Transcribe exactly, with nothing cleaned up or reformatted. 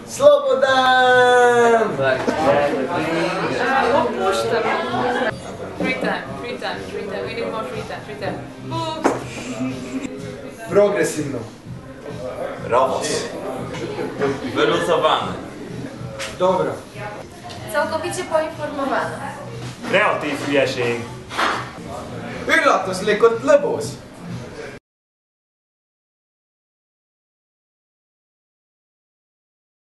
Slobodan! Opuszczam. Free time, free time, free time. We need more free time, free time. Books. Progresivno. Robos. Wyluzowany. Dobra. Całkowicie poinformowana. Kreatív hülyeség. Üllatuslikult lõbus.